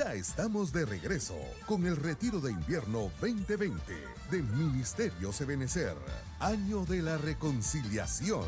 Ya estamos de regreso con el Retiro de Invierno 2020 del Ministerio Sebenecer, Año de la Reconciliación.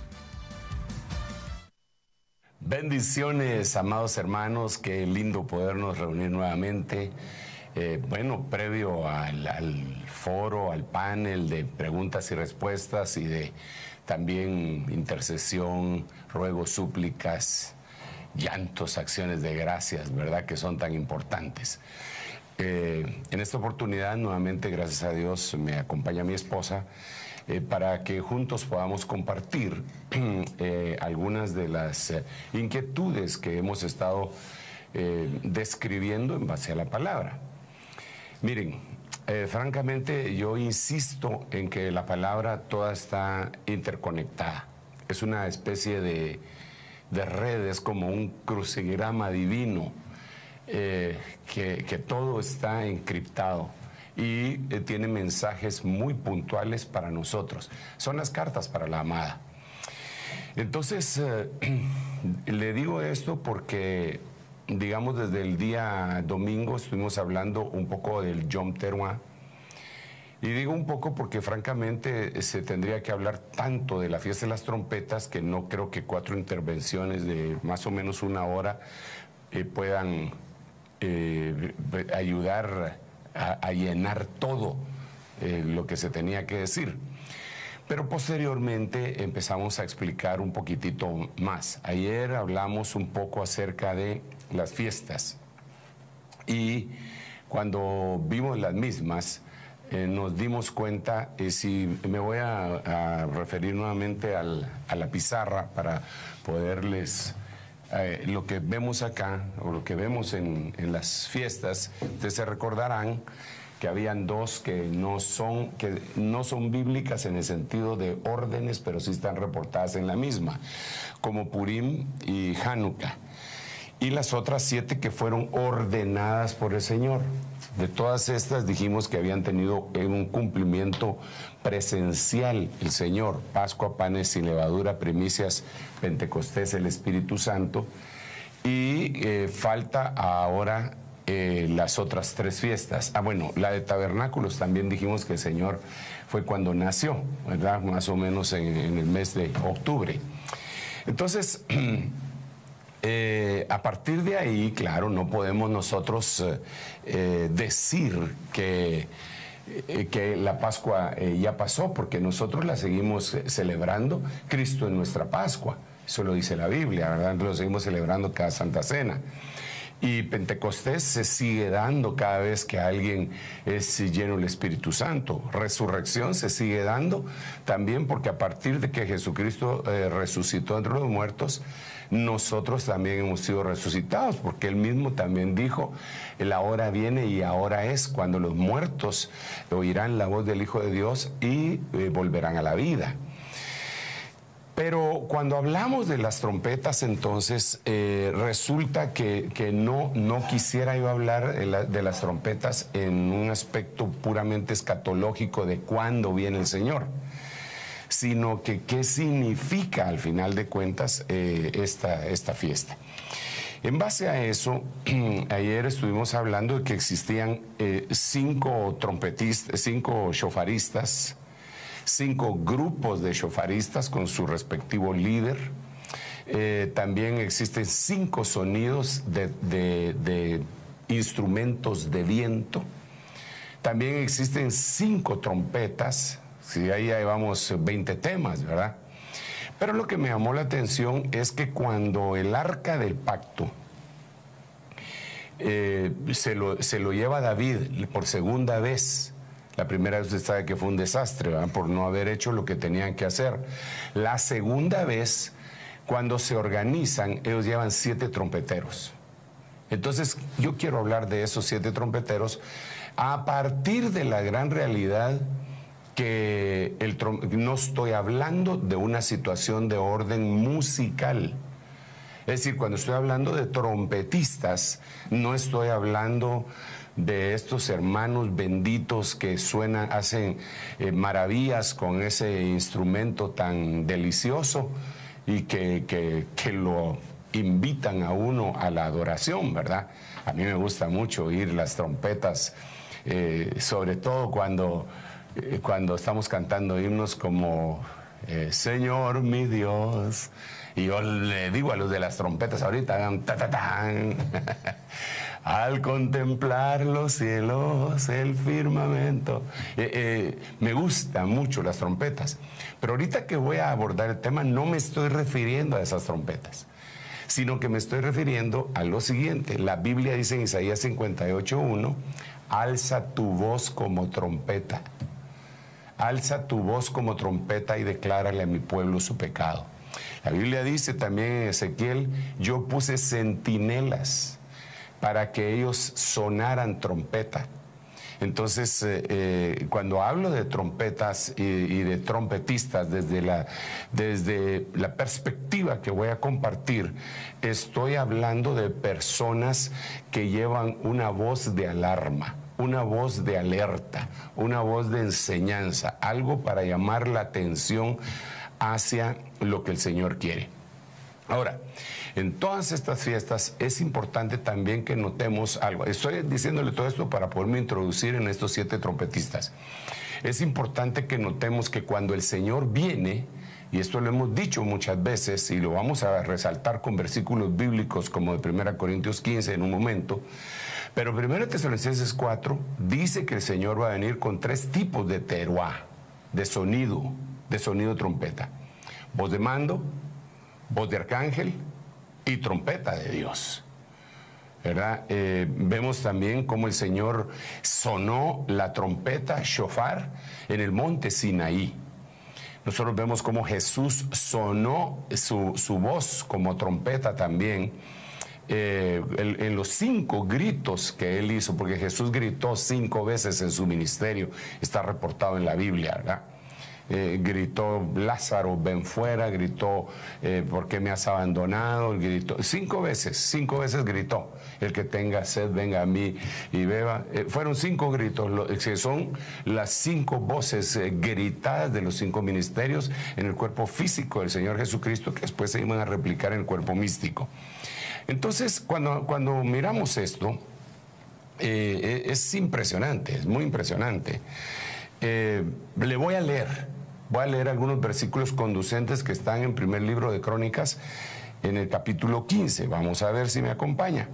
Bendiciones, amados hermanos, qué lindo podernos reunir nuevamente. Previo al foro, al panel de preguntas y respuestas y de también intercesión, ruegos, súplicas, llantos, acciones de gracias, ¿verdad?, que son tan importantes. En esta oportunidad, nuevamente, gracias a Dios, me acompaña mi esposa para que juntos podamos compartir algunas de las inquietudes que hemos estado describiendo en base a la palabra. Miren, francamente yo insisto en que la palabra toda está interconectada. Es una especie de red, es como un crucigrama divino, que todo está encriptado y tiene mensajes muy puntuales para nosotros. Son las cartas para la amada. Entonces, le digo esto porque, digamos, desde el día domingo estuvimos hablando un poco del Yom Teruah. Y digo un poco porque francamente se tendría que hablar tanto de la fiesta de las trompetas que no creo que 4 intervenciones de más o menos 1 hora puedan ayudar a llenar todo lo que se tenía que decir. Pero posteriormente empezamos a explicar un poquitito más. Ayer hablamos un poco acerca de las fiestas y cuando vimos las mismas nos dimos cuenta, si me voy a referir nuevamente a la pizarra para poderles, lo que vemos acá, o lo que vemos en las fiestas, ustedes se recordarán que habían 2 que no son bíblicas en el sentido de órdenes, pero sí están reportadas en la misma, como Purim y Hanukkah. Y las otras 7 que fueron ordenadas por el Señor. De todas estas dijimos que habían tenido un cumplimiento presencial el Señor: Pascua, panes sin levadura, primicias, Pentecostés, el Espíritu Santo. Y falta ahora las otras 3 fiestas. La de tabernáculos también dijimos que el Señor fue cuando nació, ¿verdad? Más o menos en el mes de octubre. Entonces, a partir de ahí, claro, no podemos nosotros decir que la Pascua ya pasó, porque nosotros la seguimos celebrando. Cristo es nuestra Pascua, eso lo dice la Biblia, ¿verdad? Lo seguimos celebrando cada Santa Cena. Y Pentecostés se sigue dando cada vez que alguien es lleno del Espíritu Santo. Resurrección se sigue dando también porque a partir de que Jesucristo resucitó entre los muertos, nosotros también hemos sido resucitados, porque Él mismo también dijo: la hora viene y ahora es cuando los muertos oirán la voz del Hijo de Dios y volverán a la vida. Pero cuando hablamos de las trompetas, entonces resulta que no quisiera yo hablar de las trompetas en un aspecto puramente escatológico de cuándo viene el Señor, sino que qué significa al final de cuentas esta fiesta. En base a eso, ayer estuvimos hablando de que existían 5 trompetistas, 5 shofaristas, 5 grupos de shofaristas con su respectivo líder. También existen 5 sonidos de instrumentos de viento. También existen 5 trompetas. Sí, ahí llevamos 20 temas, ¿verdad? Pero lo que me llamó la atención es que cuando el arca del pacto se lo lleva David por segunda vez. La primera vez usted sabe que fue un desastre, ¿verdad?, por no haber hecho lo que tenían que hacer. La segunda vez, cuando se organizan, ellos llevan 7 trompeteros. Entonces, yo quiero hablar de esos 7 trompeteros a partir de la gran realidad que no estoy hablando de una situación de orden musical. Es decir, cuando estoy hablando de trompetistas, no estoy hablando de estos hermanos benditos que hacen maravillas con ese instrumento tan delicioso y que lo invitan a uno a la adoración, ¿verdad? A mí me gusta mucho oír las trompetas, sobre todo cuando estamos cantando himnos como Señor mi Dios. Y yo le digo a los de las trompetas ahorita, hagan ta ta tan. Al contemplar los cielos, el firmamento. Me gustan mucho las trompetas. Pero ahorita que voy a abordar el tema, no me estoy refiriendo a esas trompetas, sino que me estoy refiriendo a lo siguiente. La Biblia dice en Isaías 58:1, alza tu voz como trompeta. Alza tu voz como trompeta y declárale a mi pueblo su pecado. La Biblia dice también en Ezequiel, yo puse centinelas para que ellos sonaran trompeta. Entonces, cuando hablo de trompetas y de trompetistas, desde la perspectiva que voy a compartir, estoy hablando de personas que llevan una voz de alarma, una voz de alerta, una voz de enseñanza, algo para llamar la atención hacia lo que el Señor quiere. Ahora, en todas estas fiestas es importante también que notemos algo. Estoy diciéndole todo esto para poderme introducir en estos 7 trompetistas. Es importante que notemos que cuando el Señor viene, y esto lo hemos dicho muchas veces y lo vamos a resaltar con versículos bíblicos como de 1 Corintios 15 en un momento, pero 1 Tesalonicenses 4 dice que el Señor va a venir con 3 tipos de teruá, de sonido trompeta: voz de mando, voz de arcángel y trompeta de Dios, ¿verdad? Vemos también cómo el Señor sonó la trompeta, shofar, en el monte Sinaí. Nosotros vemos cómo Jesús sonó su voz como trompeta también en los 5 gritos que él hizo, porque Jesús gritó 5 veces en su ministerio, está reportado en la Biblia, ¿verdad? Gritó Lázaro, ven fuera, gritó ¿por qué me has abandonado? Gritó 5 veces gritó, el que tenga sed venga a mí y beba. Fueron 5 gritos, que son las 5 voces gritadas de los 5 ministerios en el cuerpo físico del Señor Jesucristo, que después se iban a replicar en el cuerpo místico. Entonces, cuando miramos esto, es impresionante, es muy impresionante. Le voy a leer algunos versículos conducentes que están en primer libro de Crónicas, en el capítulo 15. Vamos a ver si me acompaña.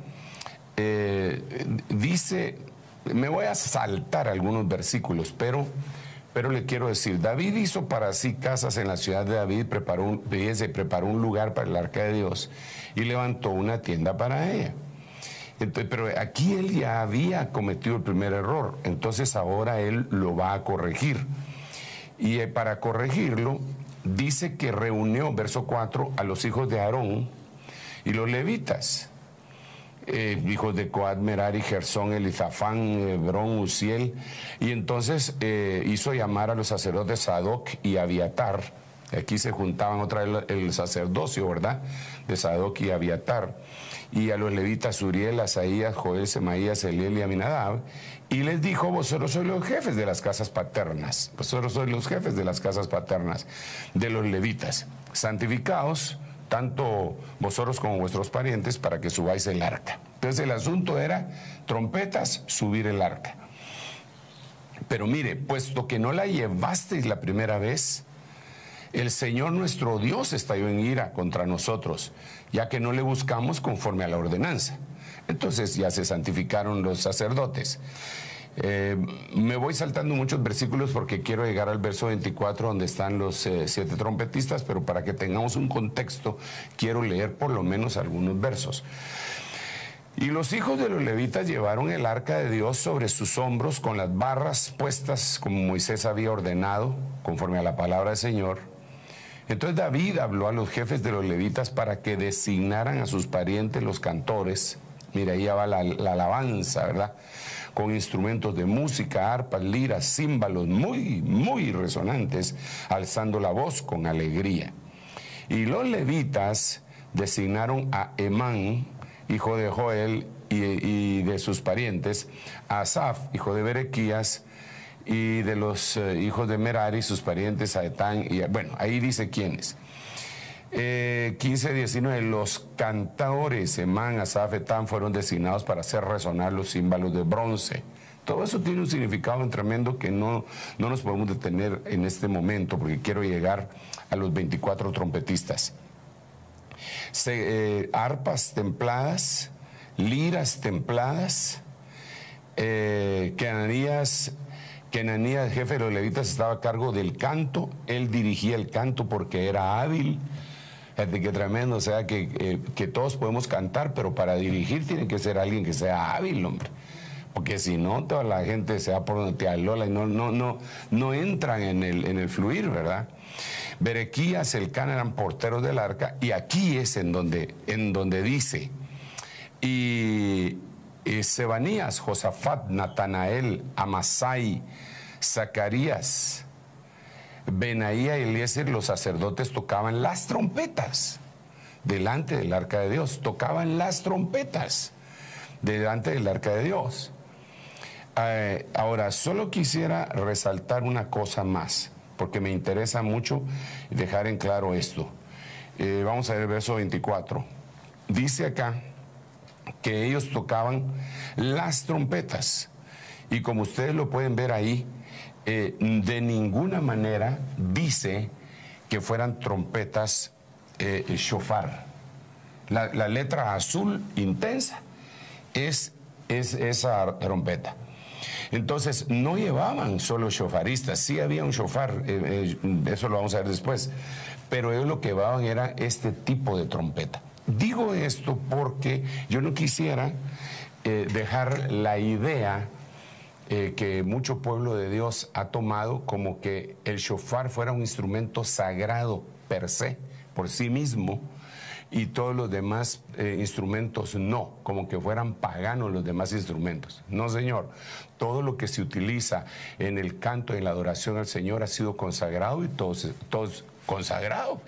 Dice, me voy a saltar algunos versículos, pero le quiero decir, David hizo para sí casas en la ciudad de David, preparó un lugar para el arca de Dios y levantó una tienda para ella. Entonces, pero aquí él ya había cometido el primer error, entonces ahora él lo va a corregir. Y para corregirlo, dice que reunió, verso 4, a los hijos de Aarón y los levitas, hijos de Coat, Merari, Gersón, Elizafán, Hebrón, Uziel, y entonces hizo llamar a los sacerdotes Sadoc y Abiatar. Aquí se juntaban otra vez el sacerdocio, ¿verdad?, de Sadoc y Abiatar, y a los levitas Uriel, Asaías, Joel, Semaías, Eliel y Aminadab, y les dijo, vosotros sois los jefes de las casas paternas, de los levitas, santificaos, tanto vosotros como vuestros parientes, para que subáis el arca. Entonces el asunto era, trompetas, subir el arca. Pero mire, puesto que no la llevasteis la primera vez, el Señor nuestro Dios estalló en ira contra nosotros, ya que no le buscamos conforme a la ordenanza. Entonces ya se santificaron los sacerdotes. Me voy saltando muchos versículos porque quiero llegar al verso 24 donde están los 7 trompetistas, pero para que tengamos un contexto quiero leer por lo menos algunos versos. Y los hijos de los levitas llevaron el arca de Dios sobre sus hombros con las barras puestas como Moisés había ordenado, conforme a la palabra del Señor. Entonces David habló a los jefes de los levitas para que designaran a sus parientes los cantores. Mira, ahí ya va la alabanza, ¿verdad? Con instrumentos de música, arpas, liras, címbalos muy, muy resonantes, alzando la voz con alegría. Y los levitas designaron a Emán, hijo de Joel, y de sus parientes, a Asaf, hijo de Berequías, y de los hijos de Merari, sus parientes, a Etán, y bueno, ahí dice quiénes. 15:19, los cantadores Emán, Asaf, Etán fueron designados para hacer resonar los címbalos de bronce. Todo eso tiene un significado tremendo que no nos podemos detener en este momento, porque quiero llegar a los 24 trompetistas. Arpas templadas, liras templadas, que Ananías, jefe de los levitas, estaba a cargo del canto. Él dirigía el canto porque era hábil. Fíjate qué tremendo, o sea que todos podemos cantar, pero para dirigir tiene que ser alguien que sea hábil, hombre. Porque si no, toda la gente se va por donde te alola y no entran en el fluir, ¿verdad? Berequías, Elcana eran porteros del arca, y aquí es en donde dice, y Sebanías, Josafat, Natanael, Amasai, Zacarías, Benaía y Eliezer, los sacerdotes, tocaban las trompetas delante del arca de Dios, tocaban las trompetas delante del arca de Dios. Ahora, solo quisiera resaltar una cosa más, porque me interesa mucho dejar en claro esto. Vamos a ver el verso 24. Dice acá que ellos tocaban las trompetas, y como ustedes lo pueden ver ahí, de ninguna manera dice que fueran trompetas shofar. La letra azul intensa es esa trompeta. Entonces no llevaban solo shofaristas, sí había un shofar, eso lo vamos a ver después, pero ellos lo que llevaban era este tipo de trompeta. Digo esto porque yo no quisiera dejar la idea que mucho pueblo de Dios ha tomado como que el shofar fuera un instrumento sagrado per se, por sí mismo, y todos los demás instrumentos no, como que fueran paganos los demás instrumentos. No, señor, todo lo que se utiliza en el canto y en la adoración al Señor ha sido consagrado, y todos consagrado.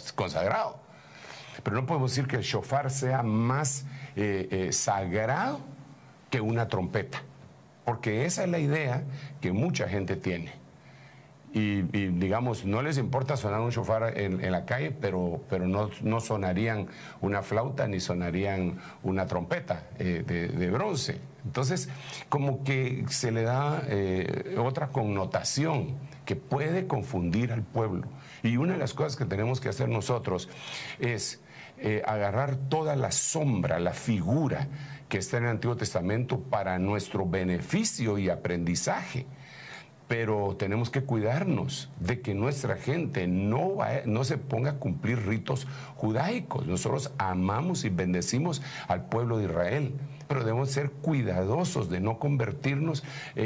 Pero no podemos decir que el shofar sea más sagrado que una trompeta, porque esa es la idea que mucha gente tiene. Y digamos, no les importa sonar un shofar en la calle, pero no sonarían una flauta ni sonarían una trompeta de bronce. Entonces, como que se le da otra connotación que puede confundir al pueblo. Y una de las cosas que tenemos que hacer nosotros es agarrar toda la sombra, la figura que está en el Antiguo Testamento para nuestro beneficio y aprendizaje. Pero tenemos que cuidarnos de que nuestra gente no se ponga a cumplir ritos judaicos. Nosotros amamos y bendecimos al pueblo de Israel, pero debemos ser cuidadosos de no convertirnos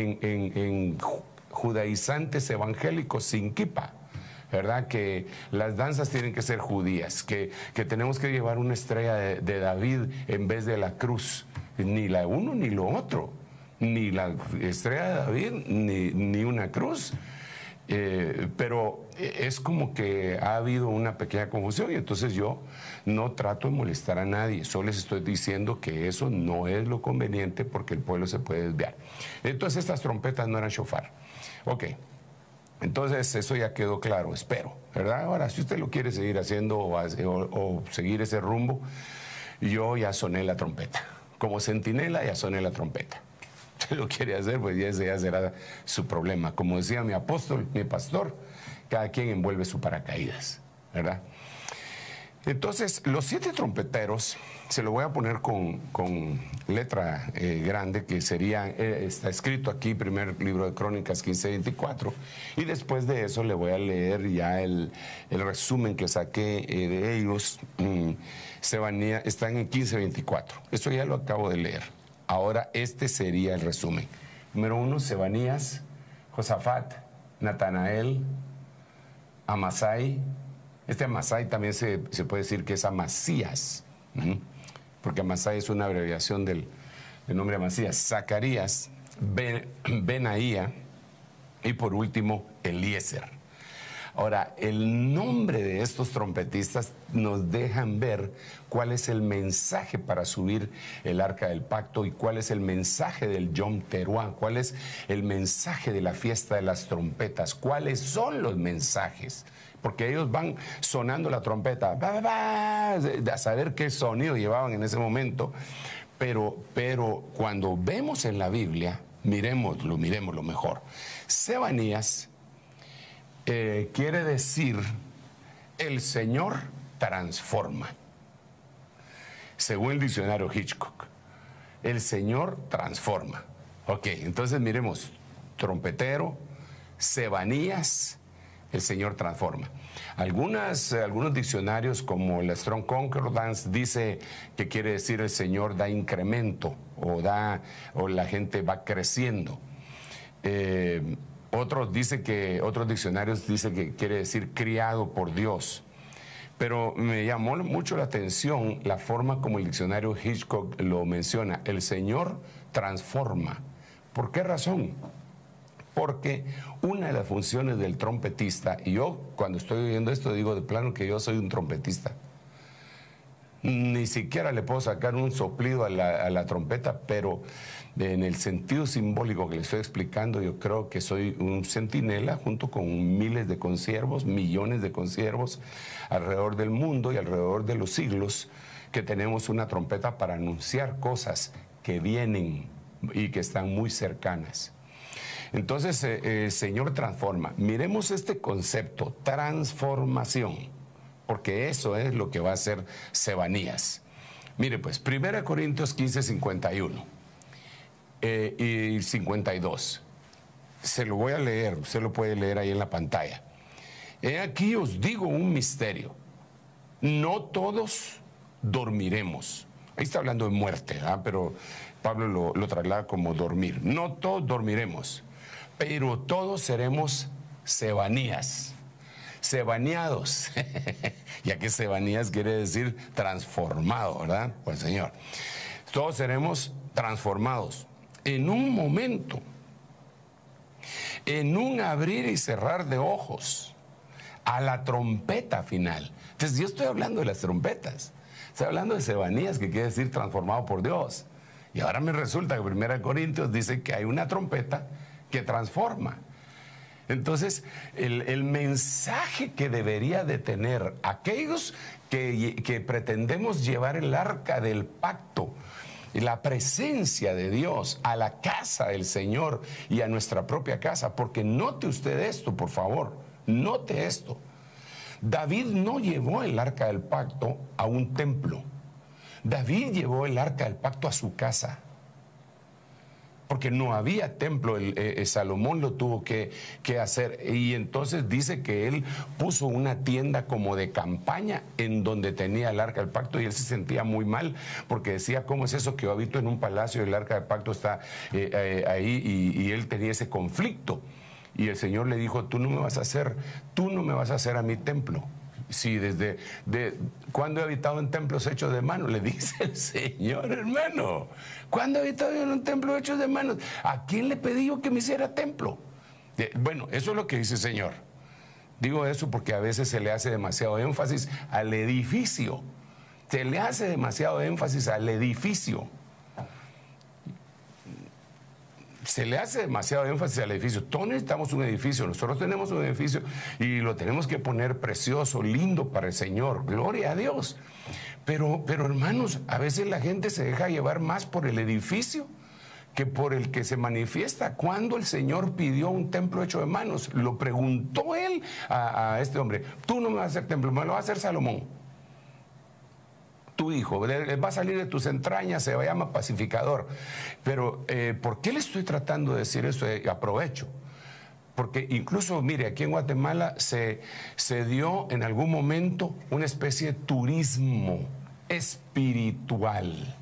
en judaizantes evangélicos sin kippah, ¿verdad? Que las danzas tienen que ser judías, que tenemos que llevar una estrella de David en vez de la cruz, ni la uno ni lo otro. Ni la estrella de David, ni una cruz. Pero es como que ha habido una pequeña confusión, y entonces yo no trato de molestar a nadie, solo les estoy diciendo que eso no es lo conveniente porque el pueblo se puede desviar. Entonces estas trompetas no eran shofar. Ok, entonces eso ya quedó claro, espero, ¿verdad? Ahora, si usted lo quiere seguir haciendo o seguir ese rumbo, yo ya soné la trompeta. Como centinela ya soné la trompeta. Usted lo quiere hacer, pues ya será su problema. Como decía mi apóstol, mi pastor, cada quien envuelve su paracaídas, ¿verdad? Entonces, los 7 trompeteros, se lo voy a poner con letra grande, que sería, está escrito aquí, primer libro de Crónicas 15:24, y después de eso le voy a leer ya el resumen que saqué de ellos. Sebanía, están en 15:24. Esto ya lo acabo de leer. Ahora, este sería el resumen. Número 1, Sebanías, Josafat, Natanael, Amasai. Este Amasai también se puede decir que es Amasías, porque Amasai es una abreviación del nombre Amasías. Zacarías, Benaía y por último Eliezer. Ahora, el nombre de estos trompetistas nos dejan ver cuál es el mensaje para subir el arca del pacto y cuál es el mensaje del Yom Teruah, cuál es el mensaje de la fiesta de las trompetas, cuáles son los mensajes. Porque ellos van sonando la trompeta, a saber qué sonido llevaban en ese momento, pero cuando vemos en la Biblia, miremoslo mejor. Sebanías quiere decir el Señor transforma. Según el diccionario Hitchcock, el Señor transforma. Ok, entonces miremos, trompetero, Sebanías, el Señor transforma. Algunos diccionarios como el Strong Concordance dice que quiere decir el Señor da incremento o la gente va creciendo. Otros diccionarios dicen que quiere decir criado por Dios. Pero me llamó mucho la atención la forma como el diccionario Hitchcock lo menciona. El Señor transforma. ¿Por qué razón? Porque una de las funciones del trompetista, y yo cuando estoy oyendo esto digo de plano que yo soy un trompetista. Ni siquiera le puedo sacar un soplido a la trompeta, pero en el sentido simbólico que le estoy explicando, yo creo que soy un centinela junto con miles de consiervos, millones de consiervos alrededor del mundo y alrededor de los siglos, que tenemos una trompeta para anunciar cosas que vienen y que están muy cercanas. Entonces, Señor transforma. Miremos este concepto, transformación, porque eso es lo que va a hacer Sebanías. Mire pues, 1 Corintios 15, 51 y 52. Se lo voy a leer, usted lo puede leer ahí en la pantalla. He aquí os digo un misterio. No todos dormiremos. Ahí está hablando de muerte, ¿verdad? Pero Pablo lo traslada como dormir. No todos dormiremos, pero todos seremos Sebanías. Sebaneados, ya que Sebanías quiere decir transformado, ¿verdad? Pues Señor, todos seremos transformados en un momento, en un abrir y cerrar de ojos, a la trompeta final. Entonces yo estoy hablando de las trompetas, estoy hablando de Sebanías, que quiere decir transformado por Dios. Y ahora me resulta que 1 Corintios dice que hay una trompeta que transforma. Entonces, el mensaje que debería de tener aquellos que pretendemos llevar el arca del pacto, la presencia de Dios a la casa del Señor y a nuestra propia casa, porque note usted esto, por favor, note esto. David no llevó el arca del pacto a un templo. David llevó el arca del pacto a su casa, porque no había templo. Salomón lo tuvo que hacer, y entonces dice que él puso una tienda como de campaña en donde tenía el arca del pacto, y él se sentía muy mal porque decía, ¿cómo es eso que yo habito en un palacio y el arca del pacto está ahí? Y él tenía ese conflicto, y el Señor le dijo, tú no me vas a hacer a mi templo. Sí, ¿cuándo he habitado en templos hechos de manos? Le dice el Señor, hermano. ¿Cuándo he habitado en un templo hecho de manos? ¿A quién le pedí yo que me hiciera templo? Bueno, eso es lo que dice el Señor. Digo eso porque a veces se le hace demasiado énfasis al edificio. Se le hace demasiado énfasis al edificio. Se le hace demasiado énfasis al edificio. Todos necesitamos un edificio. Nosotros tenemos un edificio y lo tenemos que poner precioso, lindo para el Señor. Gloria a Dios. Pero hermanos, a veces la gente se deja llevar más por el edificio que por el que se manifiesta. Cuando el Señor pidió un templo hecho de manos, lo preguntó él a este hombre, tú no me vas a hacer templo, me lo va a hacer Salomón, tu hijo, va a salir de tus entrañas, se llama pacificador. Pero ¿por qué le estoy tratando de decir eso? Aprovecho. Porque incluso, mire, aquí en Guatemala se dio en algún momento una especie de turismo espiritual.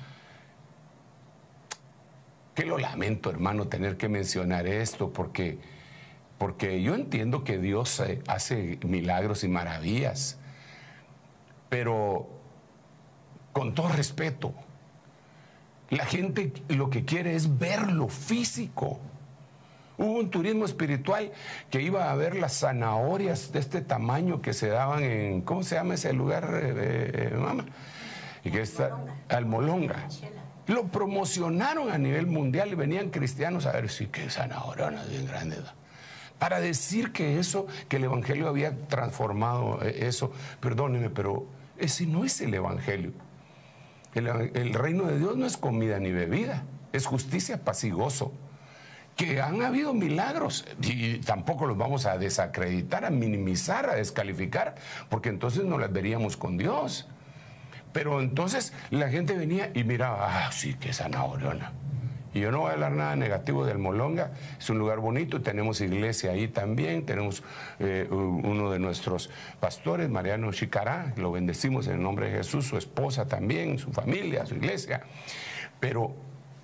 Que lo lamento, hermano, tener que mencionar esto, porque yo entiendo que Dios hace milagros y maravillas, pero con todo respeto, la gente lo que quiere es ver lo físico. Hubo un turismo espiritual que iba a ver las zanahorias de este tamaño que se daban en, ¿cómo se llama ese lugar, mamá? Y que está Almolonga. Lo promocionaron a nivel mundial y venían cristianos a ver si qué zanahorionas bien grandes. Para decir que eso, que el evangelio había transformado eso. Perdónenme, pero ese no es el evangelio. El reino de Dios no es comida ni bebida, es justicia, paz y gozo. Que han habido milagros y tampoco los vamos a desacreditar, a minimizar, a descalificar, porque entonces no las veríamos con Dios. Pero entonces la gente venía y miraba, sí, qué zanahoriona. Y yo no voy a hablar nada negativo de Almolonga, es un lugar bonito, tenemos iglesia ahí también, tenemos uno de nuestros pastores, Mariano Chicará, lo bendecimos en el nombre de Jesús, su esposa también, su familia, su iglesia. Pero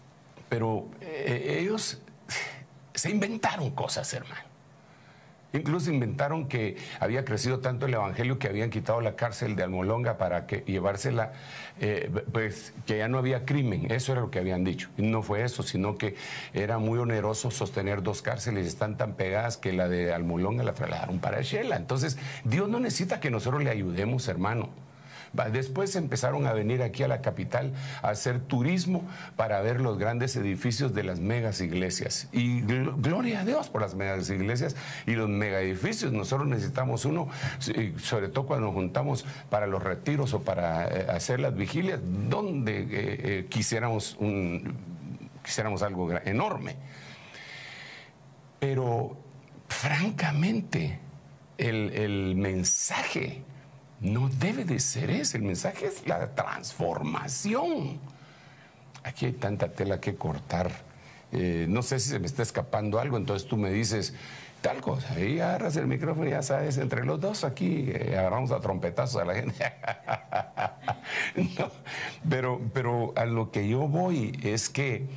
ellos se inventaron cosas, hermano. Incluso inventaron que había crecido tanto el evangelio que habían quitado la cárcel de Almolonga para que llevársela, pues que ya no había crimen. Eso era lo que habían dicho. Y no fue eso, sino que era muy oneroso sostener dos cárceles, están tan pegadas que la de Almolonga la trasladaron para Shela. Entonces, Dios no necesita que nosotros le ayudemos, hermano. Después empezaron a venir aquí a la capital a hacer turismo para ver los grandes edificios de las megas iglesias. Y gloria a Dios por las megas iglesias y los mega edificios. Nosotros necesitamos uno, sobre todo cuando nos juntamos para los retiros o para hacer las vigilias, donde quisiéramos algo enorme. Pero francamente, el mensaje no debe de ser ese, el mensaje es la transformación. Aquí hay tanta tela que cortar. No sé si se me está escapando algo, entonces tú me dices tal cosa, y agarras el micrófono y ya sabes, entre los dos aquí agarramos a trompetazos a la gente. No, pero a lo que yo voy es que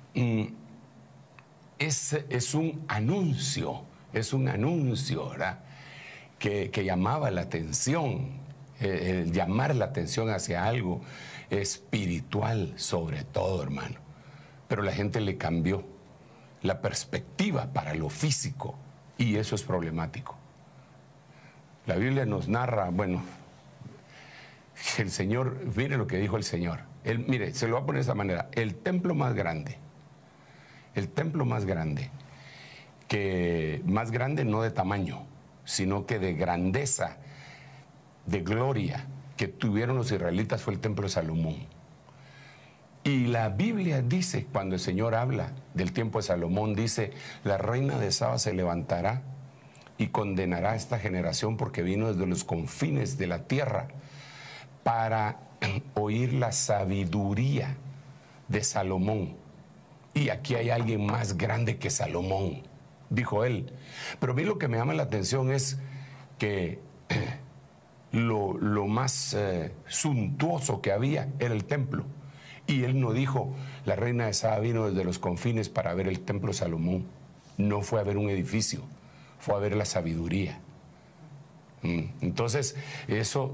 es un anuncio, ¿verdad? Que llamaba la atención, llamar la atención hacia algo espiritual sobre todo, hermano. Pero la gente le cambió la perspectiva para lo físico y eso es problemático. La Biblia nos narra, bueno, el Señor, mire lo que dijo el Señor. Mire, se lo va a poner de esta manera, el templo más grande, que más grande no de tamaño, sino que de grandeza, de gloria que tuvieron los israelitas fue el templo de Salomón. Y la Biblia dice, cuando el Señor habla del tiempo de Salomón, dice, la reina de Saba se levantará y condenará a esta generación porque vino desde los confines de la tierra para oír la sabiduría de Salomón. Y aquí hay alguien más grande que Salomón, dijo él. Pero a mí lo que me llama la atención es que lo más suntuoso que había era el templo. Y él no dijo, la reina de Saba vino desde los confines para ver el templo de Salomón. No fue a ver un edificio, fue a ver la sabiduría. Entonces, eso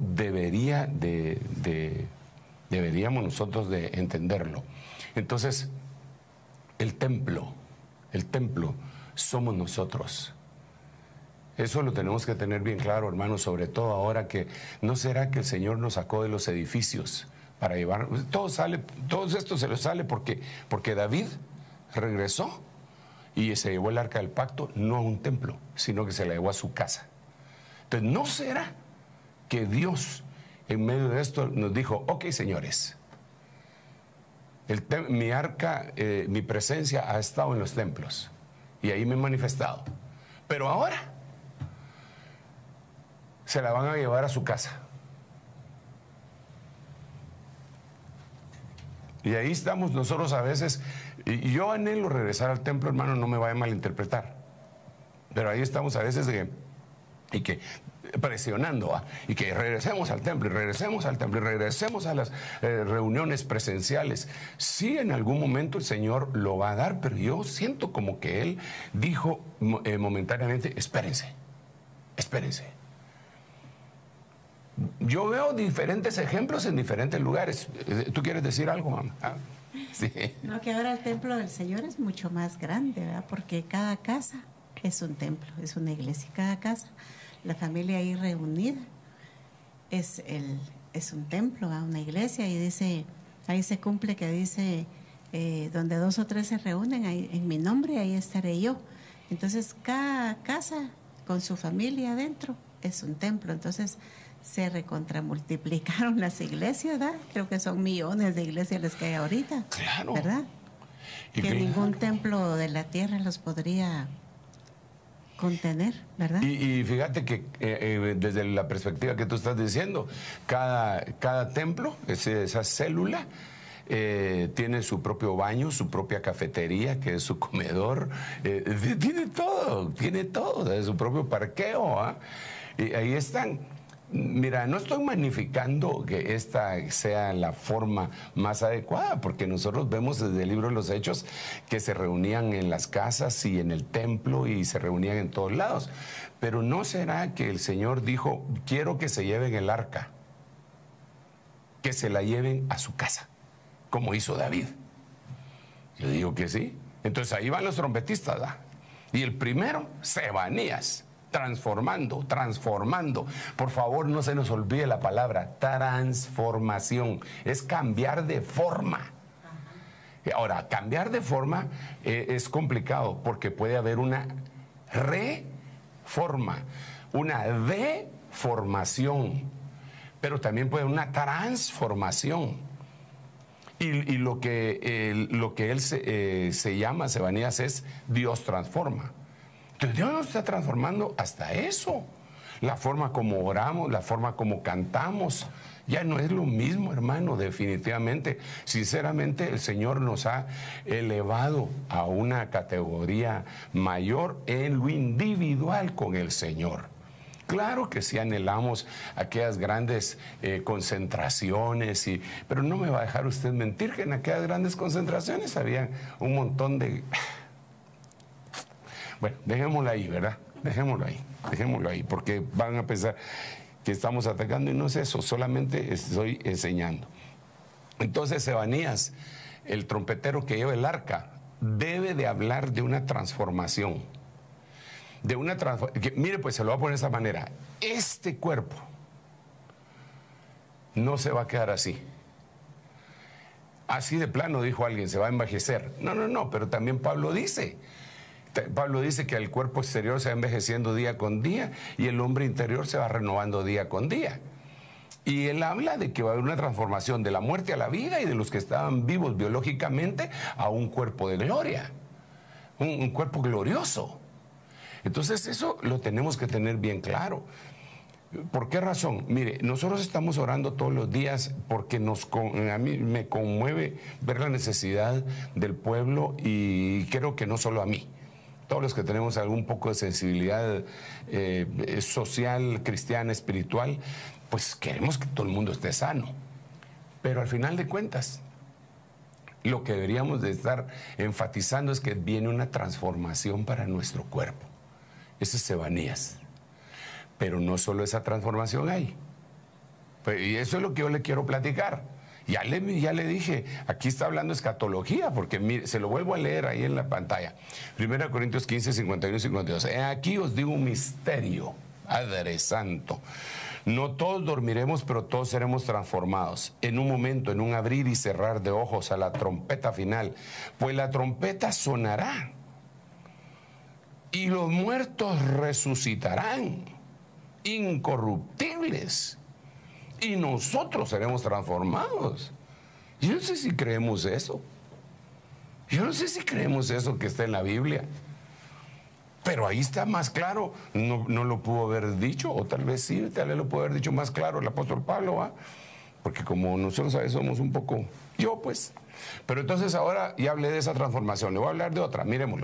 deberíamos nosotros de entenderlo. Entonces, el templo somos nosotros. Eso lo tenemos que tener bien claro, hermanos, sobre todo ahora que no será que el Señor nos sacó de los edificios para llevar, todo esto se lo sale porque David regresó y se llevó el arca del pacto no a un templo, sino que se la llevó a su casa. Entonces, ¿no será que Dios en medio de esto nos dijo, ok, señores, mi arca, mi presencia ha estado en los templos y ahí me he manifestado, pero ahora se la van a llevar a su casa? Y ahí estamos nosotros a veces, y yo anhelo regresar al templo, hermano, no me vaya a malinterpretar, pero ahí estamos a veces presionando, y que regresemos al templo, y regresemos al templo, y regresemos a las reuniones presenciales. Sí, en algún momento el Señor lo va a dar, pero yo siento como que Él dijo momentáneamente, espérense. Yo veo diferentes ejemplos en diferentes lugares. ¿Tú quieres decir algo, mamá? Sí. No, que ahora el templo del Señor es mucho más grande, ¿verdad? Porque cada casa es un templo, es una iglesia. Cada casa, la familia ahí reunida, es, es un templo, ¿verdad? Una iglesia. Y dice, ahí se cumple que dice, donde 2 o 3 se reúnen, ahí, en mi nombre, ahí estaré yo. Entonces, cada casa con su familia adentro es un templo. Entonces, se recontramultiplicaron las iglesias, ¿verdad? Creo que son millones de iglesias las que hay ahorita. Claro. ¿Verdad? Y que claro, ningún templo de la tierra los podría contener, ¿verdad? y fíjate que desde la perspectiva que tú estás diciendo, cada templo, esa célula, tiene su propio baño, su propia cafetería, que es su comedor, tiene todo, desde su propio parqueo, ¿ah? Y ahí están. Mira, no estoy magnificando que esta sea la forma más adecuada, porque nosotros vemos desde el libro de los Hechos que se reunían en las casas y en el templo y se reunían en todos lados. Pero ¿no será que el Señor dijo, quiero que se lleven el arca, que se la lleven a su casa, como hizo David? Yo digo que sí. Entonces ahí van los trompetistas, ¿verdad? Y el primero, Sebanías. Transformando. Por favor, no se nos olvide la palabra transformación. Es cambiar de forma. Ahora, cambiar de forma es complicado porque puede haber una reforma, una deformación, pero también puede haber una transformación. Y lo que él se llama, Sebanías, es Dios transforma. Entonces Dios nos está transformando hasta eso. La forma como oramos, la forma como cantamos, ya no es lo mismo, hermano, definitivamente. Sinceramente, el Señor nos ha elevado a una categoría mayor en lo individual con el Señor. Claro que sí anhelamos aquellas grandes concentraciones, pero no me va a dejar usted mentir que en aquellas grandes concentraciones había un montón de... Bueno, dejémoslo ahí, ¿verdad? Dejémoslo ahí, porque van a pensar que estamos atacando y no es eso, solamente estoy enseñando. Entonces, Sebanías, el trompetero que lleva el arca, debe de hablar de una transformación. Mire, pues se lo voy a poner de esta manera. Este cuerpo no se va a quedar así. Así de plano, dijo alguien, se va a envejecer. No, pero también Pablo dice que el cuerpo exterior se va envejeciendo día con día y el hombre interior se va renovando día con día. Y él habla de que va a haber una transformación de la muerte a la vida y de los que estaban vivos biológicamente a un cuerpo de gloria, un cuerpo glorioso. Entonces eso lo tenemos que tener bien claro. ¿Por qué razón? Mire, nosotros estamos orando todos los días porque a mí me conmueve ver la necesidad del pueblo y creo que no solo a mí. Todos los que tenemos algún poco de sensibilidad social, cristiana, espiritual, pues queremos que todo el mundo esté sano. Pero al final de cuentas, lo que deberíamos de estar enfatizando es que viene una transformación para nuestro cuerpo. Ese es Sebanías. Pero no solo esa transformación hay. Y eso es lo que yo le quiero platicar. Ya le dije, aquí está hablando escatología, porque mire, se lo vuelvo a leer ahí en la pantalla. 1 Corintios 15, 51 y 52. Aquí os digo un misterio, Padre Santo. No todos dormiremos, pero todos seremos transformados. En un momento, en un abrir y cerrar de ojos, a la trompeta final. Pues la trompeta sonará. Y los muertos resucitarán, incorruptibles. Y nosotros seremos transformados. Yo no sé si creemos eso. Yo no sé si creemos eso que está en la Biblia. Pero ahí está más claro. No lo pudo haber dicho, o tal vez sí, tal vez lo pudo haber dicho más claro el apóstol Pablo, ¿va? Porque como nosotros a veces somos un poco... Yo pues. Pero entonces ahora ya hablé de esa transformación. Le voy a hablar de otra, miremoslo.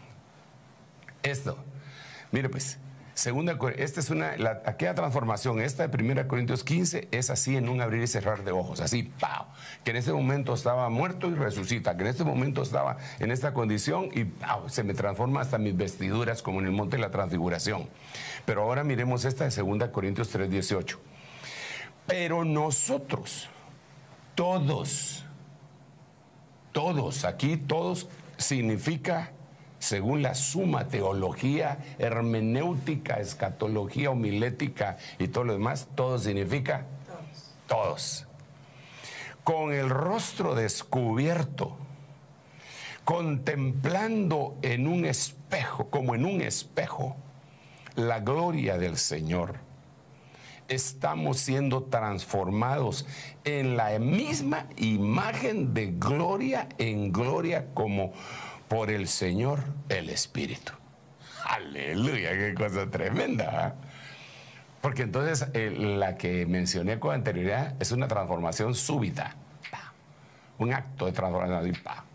Esto. Mire pues. Esta es aquella transformación, esta de 1 Corintios 15 es así en un abrir y cerrar de ojos, así, ¡pau! Que en este momento estaba muerto y resucita, que en este momento estaba en esta condición y ¡pau! Se me transforma hasta mis vestiduras como en el monte de la transfiguración. Pero ahora miremos esta de 2 Corintios 3:18. Pero nosotros, todos, Todos, aquí todos significa, según la suma teología, hermenéutica, escatología, homilética y todo lo demás, todo significa todos. Con el rostro descubierto, contemplando en un espejo, como en un espejo, la gloria del Señor, estamos siendo transformados en la misma imagen de gloria en gloria, como por el Señor el Espíritu. Aleluya, qué cosa tremenda, ¿eh? Porque entonces la que mencioné con anterioridad es una transformación súbita, un acto de transformación.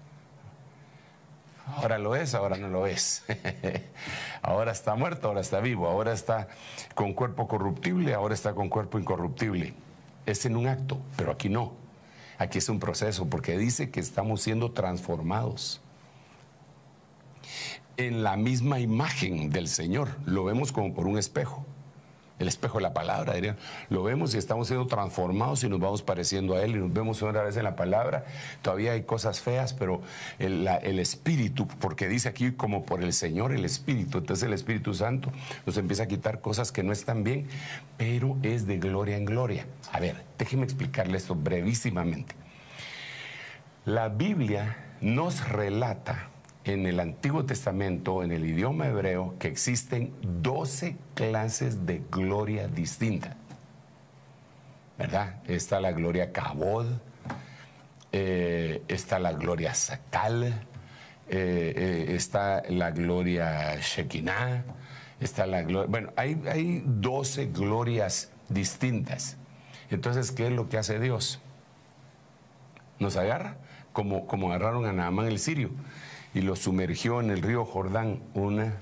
Ahora lo es, ahora no lo es. Ahora está muerto, ahora está vivo, ahora está con cuerpo corruptible, ahora está con cuerpo incorruptible. Es en un acto, pero aquí no. Aquí es un proceso, porque dice que estamos siendo transformados en la misma imagen del Señor. Lo vemos como por un espejo. El espejo de la palabra, dirían. Lo vemos y estamos siendo transformados y nos vamos pareciendo a Él, y nos vemos otra vez en la palabra. Todavía hay cosas feas, pero el Espíritu, porque dice aquí como por el Señor el Espíritu, entonces el Espíritu Santo nos empieza a quitar cosas que no están bien, pero es de gloria en gloria. A ver, déjeme explicarle esto brevísimamente. La Biblia nos relata en el Antiguo Testamento, en el idioma hebreo, que existen 12 clases de gloria distintas, ¿verdad? Está la gloria Kabod, está la gloria Sakal, está la gloria Shekinah, está la gloria... Bueno, hay 12 glorias distintas. Entonces, ¿qué es lo que hace Dios? Nos agarra, como agarraron a Naamán el sirio, y lo sumergió en el río Jordán 1,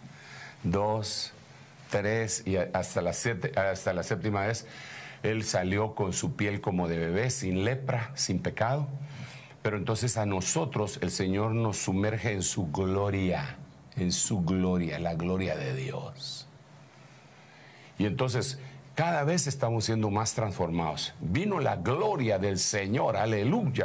2, 3 y hasta la séptima vez él salió con su piel como de bebé, sin lepra, sin pecado. Pero entonces a nosotros el Señor nos sumerge en su gloria, la gloria de Dios. Y entonces cada vez estamos siendo más transformados. Vino la gloria del Señor, aleluya,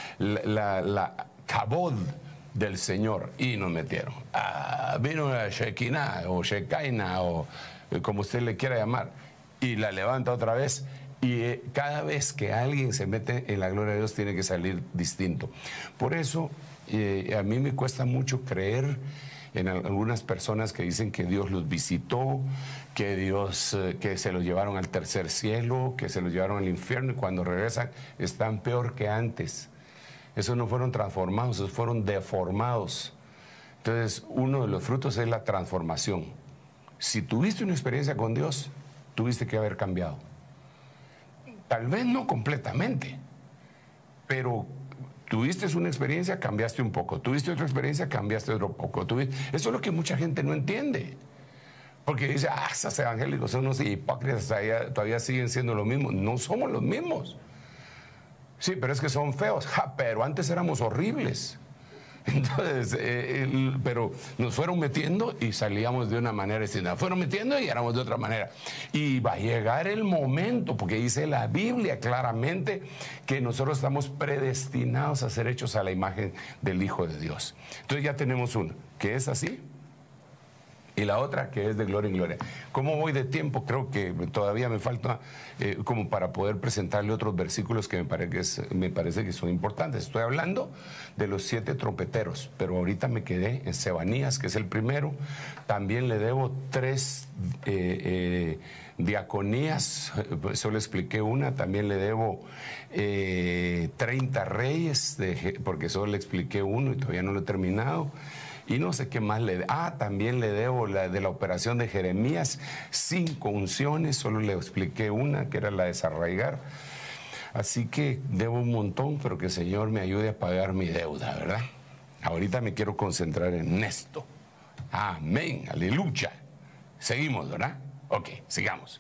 la kabod del Señor, y nos metieron. Vino la Shekinah o Shekinah o como usted le quiera llamar, y la levanta otra vez, y cada vez que alguien se mete en la gloria de Dios tiene que salir distinto. Por eso a mí me cuesta mucho creer en algunas personas que dicen que Dios los visitó, que Dios, que se los llevaron al tercer cielo, que se los llevaron al infierno, y cuando regresan están peor que antes. Esos no fueron transformados, esos fueron deformados. Entonces, uno de los frutos es la transformación. Si tuviste una experiencia con Dios, tuviste que haber cambiado. Tal vez no completamente, pero tuviste una experiencia, cambiaste un poco. Tuviste otra experiencia, cambiaste otro poco. Eso es lo que mucha gente no entiende. Porque dice, esos evangélicos son unos hipócritas, todavía siguen siendo lo mismo. No somos los mismos. Sí, pero es que son feos. Pero antes éramos horribles. Entonces, pero nos fueron metiendo y salíamos de una manera distinta. Fueron metiendo y éramos de otra manera. Y va a llegar el momento, porque dice la Biblia claramente que nosotros estamos predestinados a ser hechos a la imagen del Hijo de Dios. Entonces ya tenemos uno, que es así, y la otra que es de gloria en gloria. ¿Cómo voy de tiempo? Creo que todavía me falta como para poder presentarle otros versículos que me parece que son importantes. Estoy hablando de los 7 trompeteros, pero ahorita me quedé en Sebanías, que es el primero. También le debo 3 diaconías, solo expliqué una. También le debo 30 reyes, porque solo le expliqué uno y todavía no lo he terminado. Y no sé qué más también le debo la de la operación de Jeremías, 5 unciones, solo le expliqué una, que era la de desarraigar. Así que debo un montón, pero que el Señor me ayude a pagar mi deuda, ¿verdad? Ahorita me quiero concentrar en esto. Amén, aleluya. Seguimos, ¿verdad? Ok, sigamos.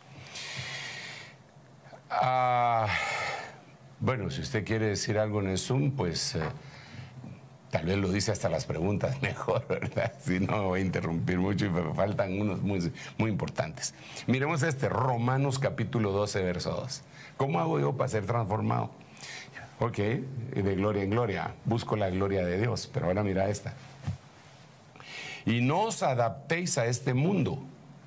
Bueno, si usted quiere decir algo en el Zoom, pues... tal vez lo dice hasta las preguntas mejor, ¿verdad? Si no, me voy a interrumpir mucho y me faltan unos muy importantes. Miremos Romanos capítulo 12, verso 2. ¿Cómo hago yo para ser transformado? Ok, de gloria en gloria. Busco la gloria de Dios. Pero ahora mira esta. Y no os adaptéis a este mundo,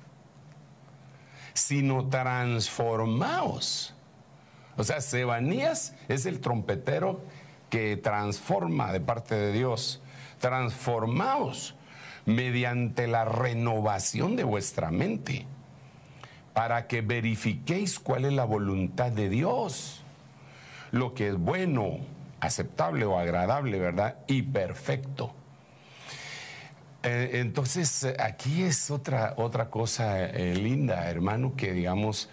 sino transformaos. O sea, Sebanías es el trompetero que transforma de parte de Dios. Transformaos mediante la renovación de vuestra mente, para que verifiquéis cuál es la voluntad de Dios, lo que es bueno, aceptable o agradable, ¿verdad? Y perfecto. Entonces, aquí es otra cosa linda, hermano, que digamos,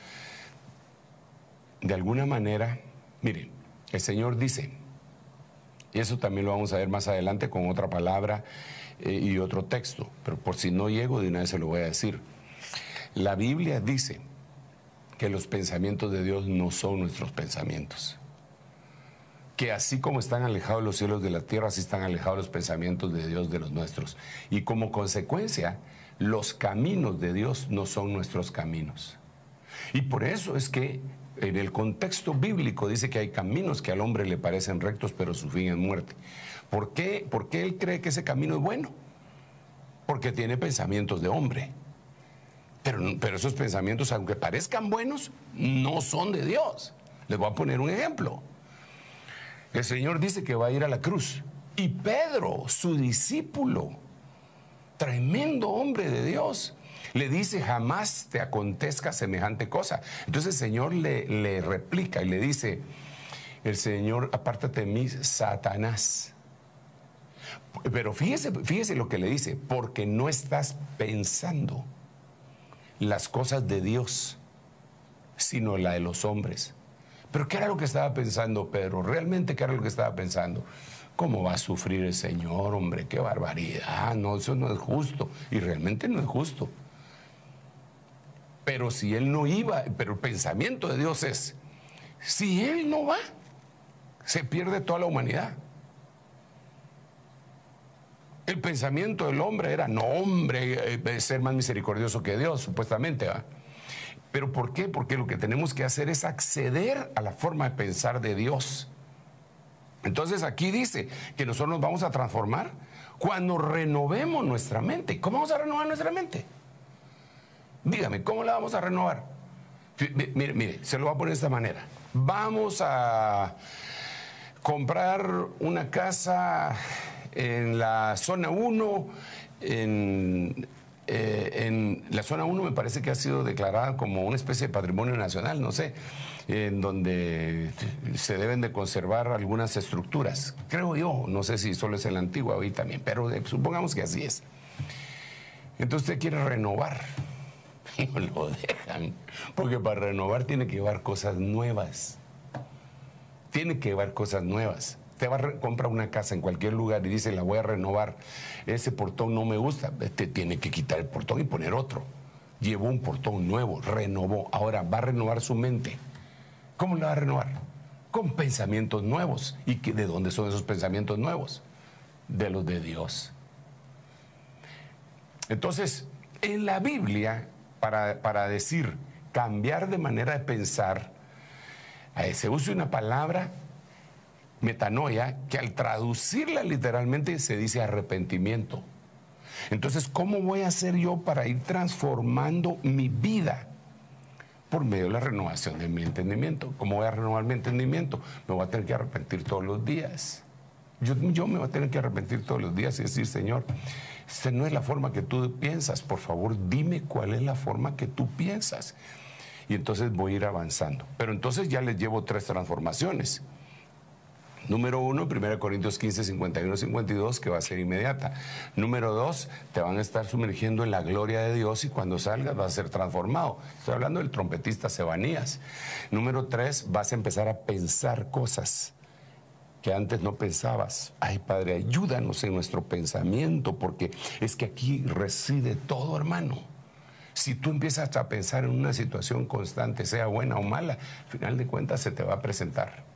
de alguna manera, miren, el Señor dice, y eso también lo vamos a ver más adelante con otra palabra y otro texto, pero por si no llego de una vez se lo voy a decir. La Biblia dice que los pensamientos de Dios no son nuestros pensamientos. Que así como están alejados los cielos de la tierra, así están alejados los pensamientos de Dios de los nuestros. Y como consecuencia, los caminos de Dios no son nuestros caminos. Y por eso es que en el contexto bíblico dice que hay caminos que al hombre le parecen rectos, pero su fin es muerte. ¿Por qué? Porque él cree que ese camino es bueno. Porque tiene pensamientos de hombre. Pero esos pensamientos, aunque parezcan buenos, no son de Dios. Les voy a poner un ejemplo. El Señor dice que va a ir a la cruz. Y Pedro, su discípulo, tremendo hombre de Dios, le dice, jamás te acontezca semejante cosa. Entonces el Señor le replica y le dice, el Señor, apártate de mí, Satanás. Pero fíjese lo que le dice, porque no estás pensando las cosas de Dios, sino la de los hombres. Pero ¿qué era lo que estaba pensando Pedro? ¿Realmente qué era lo que estaba pensando? ¿Cómo va a sufrir el Señor, hombre? ¡Qué barbaridad! No, eso no es justo. Y realmente no es justo. Pero si él no iba, pero el pensamiento de Dios es, si él no va, se pierde toda la humanidad. El pensamiento del hombre era, no, hombre, ser más misericordioso que Dios, supuestamente, ¿va? ¿Pero por qué? Porque lo que tenemos que hacer es acceder a la forma de pensar de Dios. Entonces aquí dice que nosotros nos vamos a transformar cuando renovemos nuestra mente. ¿Cómo vamos a renovar nuestra mente? Dígame, ¿cómo la vamos a renovar? Mire, se lo voy a poner de esta manera. Vamos a comprar una casa en la zona 1, en la zona 1 me parece que ha sido declarada como una especie de patrimonio nacional, no sé, en donde se deben de conservar algunas estructuras, creo yo, no sé si solo es en la antigua hoy también, pero supongamos que así es. Entonces usted quiere renovar, no lo dejan, porque para renovar tiene que llevar cosas nuevas, tiene que llevar cosas nuevas. Te va a comprar una casa en cualquier lugar y dice, la voy a renovar, ese portón no me gusta, te tiene que quitar el portón y poner otro. Llevó un portón nuevo, renovó, ahora va a renovar su mente. ¿Cómo la va a renovar? Con pensamientos nuevos. ¿Y de dónde son esos pensamientos nuevos? De los de Dios. Entonces, en la Biblia, para decir cambiar de manera de pensar, se usa una palabra, metanoia, que al traducirla literalmente se dice arrepentimiento. Entonces, ¿cómo voy a hacer yo para ir transformando mi vida? Por medio de la renovación de mi entendimiento. ¿Cómo voy a renovar mi entendimiento? Me voy a tener que arrepentir todos los días. Yo me voy a tener que arrepentir todos los días y decir, Señor, esta no es la forma que tú piensas. Por favor, dime cuál es la forma que tú piensas. Y entonces voy a ir avanzando. Pero entonces ya les llevo 3 transformaciones. Número 1, 1 Corintios 15, 51, 52, que va a ser inmediata. Número 2, te van a estar sumergiendo en la gloria de Dios y cuando salgas vas a ser transformado. Estoy hablando del trompetista Sebanías. Número 3, vas a empezar a pensar cosas que antes no pensabas. Ay, Padre, ayúdanos en nuestro pensamiento, porque es que aquí reside todo, hermano. Si tú empiezas a pensar en una situación constante, sea buena o mala, al final de cuentas se te va a presentar.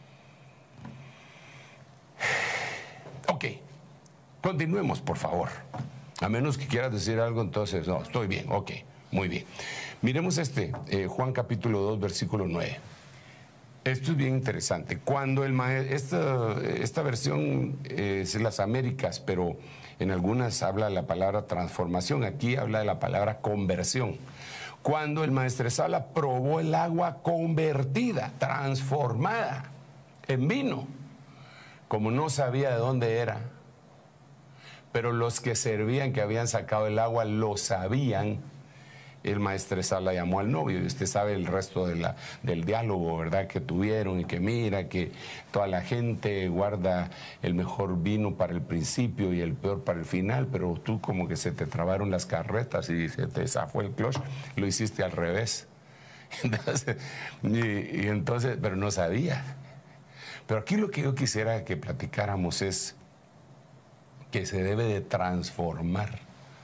Ok, continuemos, por favor. A menos que quieras decir algo, entonces, no, estoy bien, ok, muy bien. Miremos Juan capítulo 2, versículo 9. Esto es bien interesante. Cuando esta versión es en las Américas, pero en algunas habla la palabra transformación, aquí habla de la palabra conversión. Cuando el maestresala probó el agua convertida, transformada en vino, como no sabía de dónde era, pero los que servían, que habían sacado el agua, lo sabían, el maestresala llamó al novio, y usted sabe el resto del diálogo, ¿verdad?, que tuvieron, y que mira que toda la gente guarda el mejor vino para el principio y el peor para el final, pero tú como que se te trabaron las carretas y se te zafó el clutch, lo hiciste al revés. Entonces, y entonces, pero no sabía. Pero aquí lo que yo quisiera que platicáramos es que se debe de transformar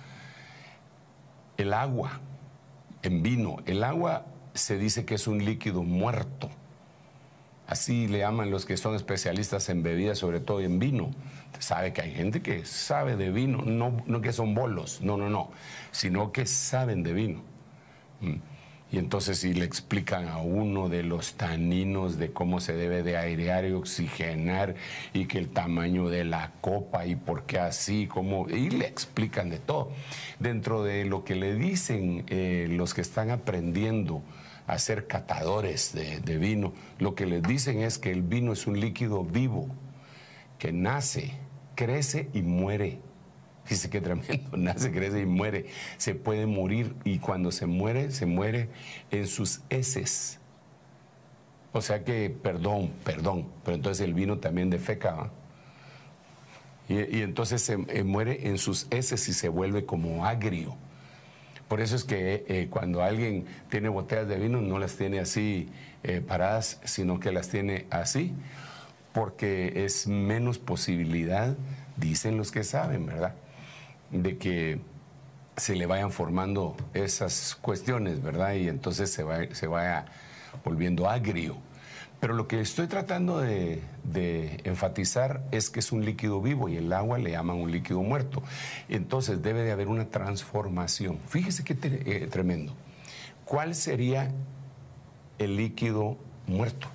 el agua en vino. El agua se dice que es un líquido muerto. Así le llaman los que son especialistas en bebidas, sobre todo en vino. Usted sabe que hay gente que sabe de vino, no que son bolos, no, sino que saben de vino. Y entonces si le explican a uno de los taninos, de cómo se debe de airear y oxigenar, y que el tamaño de la copa y por qué así, cómo, y le explican de todo. Dentro de lo que le dicen los que están aprendiendo a ser catadores de vino, lo que les dicen es que el vino es un líquido vivo, que nace, crece y muere. Fíjese qué tremendo, nace, crece y muere. Se puede morir, y cuando se muere en sus heces. O sea que, perdón, pero entonces el vino también defeca, ¿eh? Y entonces se muere en sus heces y se vuelve como agrio. Por eso es que cuando alguien tiene botellas de vino no las tiene así paradas, sino que las tiene así, porque es menos posibilidad, dicen los que saben, ¿verdad?, de que se le vayan formando esas cuestiones, ¿verdad? Y entonces se vaya volviendo agrio. Pero lo que estoy tratando de enfatizar es que es un líquido vivo, y el agua le llaman un líquido muerto. Entonces debe de haber una transformación. Fíjese qué tremendo. ¿Cuál sería el líquido muerto?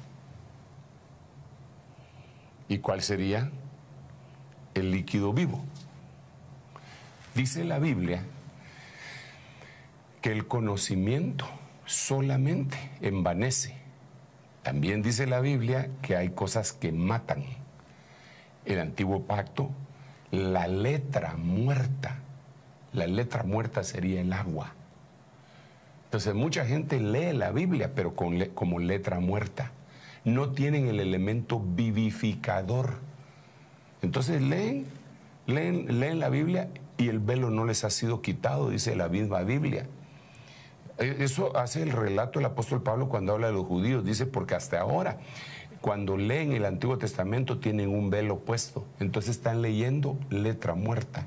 ¿Y cuál sería el líquido vivo? Dice la Biblia que el conocimiento solamente envanece. También dice la Biblia que hay cosas que matan. El antiguo pacto, la letra muerta sería el agua. Entonces mucha gente lee la Biblia, pero como letra muerta. No tienen el elemento vivificador. Entonces leen la Biblia y el velo no les ha sido quitado, dice la misma Biblia. Eso hace el relato del apóstol Pablo cuando habla de los judíos. Dice, porque hasta ahora, cuando leen el Antiguo Testamento, tienen un velo puesto. Entonces están leyendo letra muerta.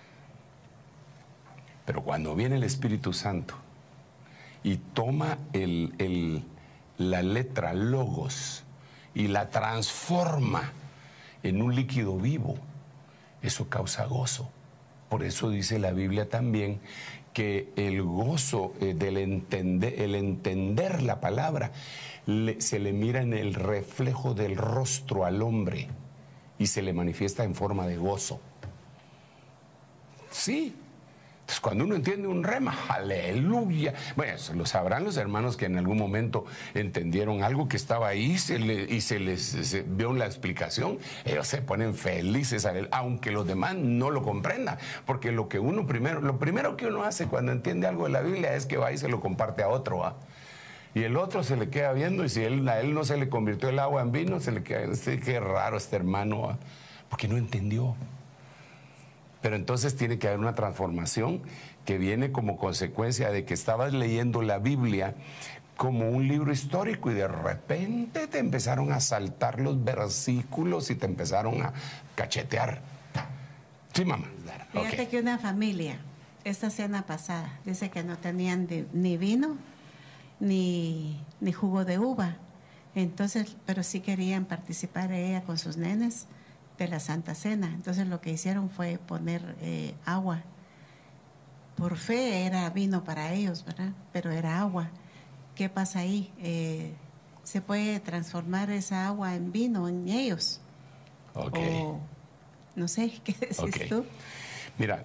Pero cuando viene el Espíritu Santo y toma la letra logos y la transforma en un líquido vivo, eso causa gozo. Por eso dice la Biblia también que el gozo el entender la palabra se le mira en el reflejo del rostro al hombre y se le manifiesta en forma de gozo. Sí. Entonces, cuando uno entiende un rema, aleluya. Bueno, eso lo sabrán los hermanos que en algún momento entendieron algo que estaba ahí y se les vio la explicación. Ellos se ponen felices, aunque los demás no lo comprendan. Porque lo primero que uno hace cuando entiende algo de la Biblia es que va y se lo comparte a otro, ¿va? Y el otro se le queda viendo, y si a él no se le convirtió el agua en vino, se le queda, qué raro este hermano, ¿va? Porque no entendió. Pero entonces tiene que haber una transformación que viene como consecuencia de que estabas leyendo la Biblia como un libro histórico y de repente te empezaron a saltar los versículos y te empezaron a cachetear. Sí, mamá. Fíjate que una familia, esta cena pasada, dice que no tenían ni vino ni jugo de uva. Entonces, pero sí querían participar ella con sus nenes de la Santa Cena. Entonces lo que hicieron fue poner agua. Por fe era vino para ellos, ¿verdad? Pero era agua. ¿Qué pasa ahí? se puede transformar esa agua en vino en ellos. Ok. O, no sé, ¿qué decís tú? Mira,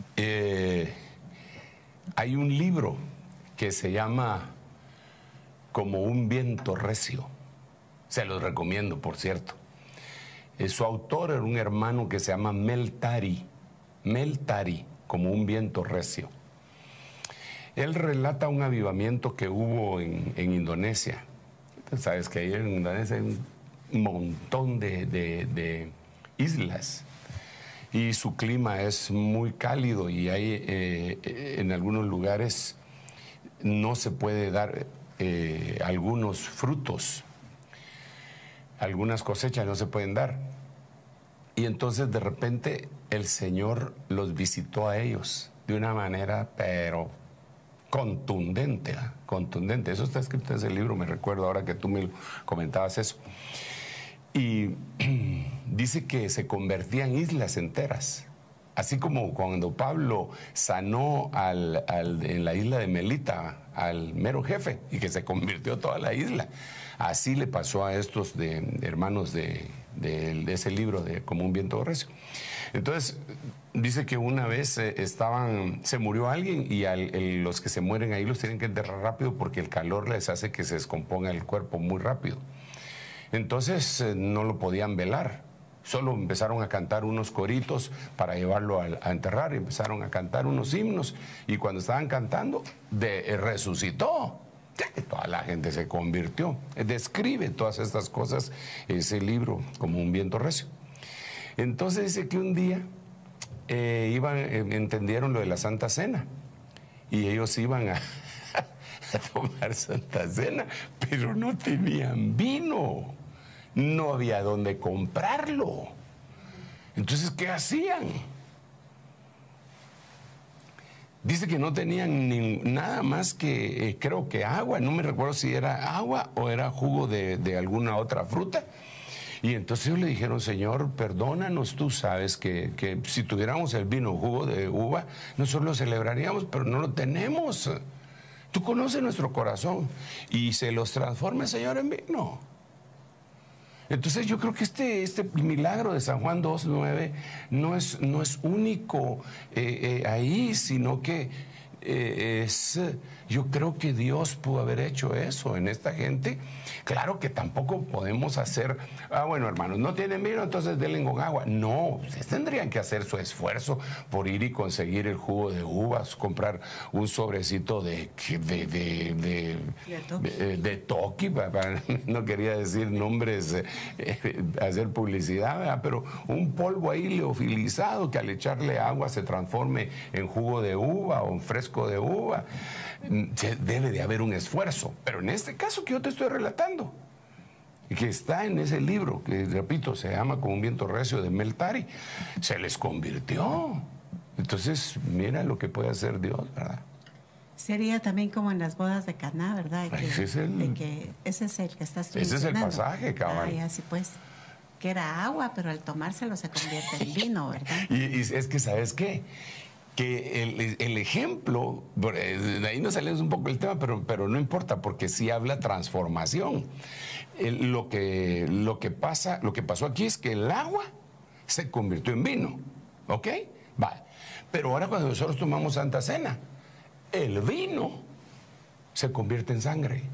hay un libro que se llama Como un viento recio. Se los recomiendo, por cierto. Su autor era un hermano que se llama Mel Tari. Mel Tari, Como un viento recio. Él relata un avivamiento que hubo en Indonesia. Entonces, sabes que ahí en Indonesia hay un montón de islas y su clima es muy cálido y hay en algunos lugares no se puede dar algunos frutos, algunas cosechas no se pueden dar. Y entonces de repente el Señor los visitó a ellos de una manera, pero contundente, ¿eh? Contundente. Eso está escrito en ese libro, me recuerdo ahora que tú me comentabas eso. Y dice que se convertían islas enteras. Así como cuando Pablo sanó en la isla de Melita al mero jefe y que se convirtió toda la isla. Así le pasó a estos hermanos de ese libro de Como un viento recio. Entonces, dice que una vez se murió alguien y los que se mueren ahí los tienen que enterrar rápido porque el calor les hace que se descomponga el cuerpo muy rápido. Entonces no lo podían velar. Solo empezaron a cantar unos coritos para llevarlo a enterrar y empezaron a cantar unos himnos. Y cuando estaban cantando, resucitó. Toda la gente se convirtió. Describe todas estas cosas ese libro Como un viento recio. Entonces dice que un día entendieron lo de la Santa Cena y ellos iban a tomar Santa Cena, pero no tenían vino. No había dónde comprarlo. Entonces, ¿qué hacían? Dice que no tenían nada más que, creo que agua. No me recuerdo si era agua o era jugo de alguna otra fruta. Y entonces ellos le dijeron, Señor, perdónanos, tú sabes que si tuviéramos el vino jugo de uva, nosotros lo celebraríamos, pero no lo tenemos. Tú conoces nuestro corazón y se los transforma, Señor, en vino. Entonces yo creo que este milagro de San Juan 2:9 no es único ahí, sino que yo creo que Dios pudo haber hecho eso en esta gente. Claro que tampoco podemos hacer, bueno, hermanos, no tienen vino, entonces denle con agua. No, ustedes tendrían que hacer su esfuerzo por ir y conseguir el jugo de uvas, comprar un sobrecito de toqui, no quería decir nombres, hacer publicidad, ¿verdad? Pero un polvo ahí leofilizado que al echarle agua se transforme en jugo de uva o en fresco de uva. Debe de haber un esfuerzo, pero en este caso que yo te estoy relatando, que está en ese libro, que repito, se llama Como un viento recio de Mel Tari, se les convirtió. Entonces, mira lo que puede hacer Dios, ¿verdad? Sería también como en las bodas de Caná, ¿verdad? Ese es el que ese es el que estás mencionando. Ese es el pasaje, cabal. Ay, así pues, que era agua, pero al tomárselo se convierte en vino, ¿verdad? Y es que, ¿sabes qué? Que el ejemplo, de ahí nos salimos un poco del tema, pero no importa, porque sí habla transformación. Lo que pasó aquí es que el agua se convirtió en vino, ¿ok? Va. Pero ahora cuando nosotros tomamos Santa Cena, el vino se convierte en sangre.